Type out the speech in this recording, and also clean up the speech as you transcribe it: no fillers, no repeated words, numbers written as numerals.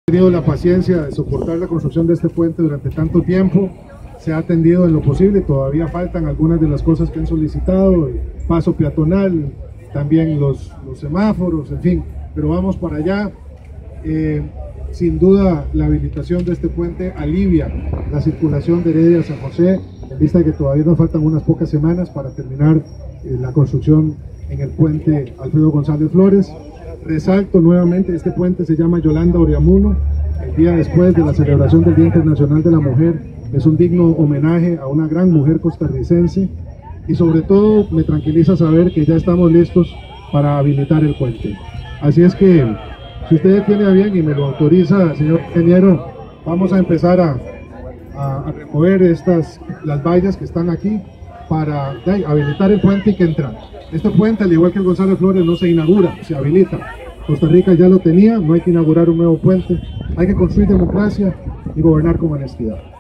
Tenido la paciencia de soportar la construcción de este puente durante tanto tiempo. Se ha atendido en lo posible, todavía faltan algunas de las cosas que han solicitado, el paso peatonal, también los semáforos, en fin, pero vamos para allá. Sin duda la habilitación de este puente alivia la circulación de Heredia a San José, en vista de que todavía nos faltan unas pocas semanas para terminar la construcción en el puente Alfredo González Flores. Resalto nuevamente, este puente se llama Yolanda Oriamuno, el día después de la celebración del Día Internacional de la Mujer. Es un digno homenaje a una gran mujer costarricense y sobre todo me tranquiliza saber que ya estamos listos para habilitar el puente. Así es que, si usted tiene a bien y me lo autoriza, señor ingeniero, vamos a empezar a remover las vallas que están aquí para habilitar el puente y que entra. Este puente, al igual que el González Flores, no se inaugura, se habilita. Costa Rica ya lo tenía, no hay que inaugurar un nuevo puente, hay que construir democracia y gobernar con honestidad.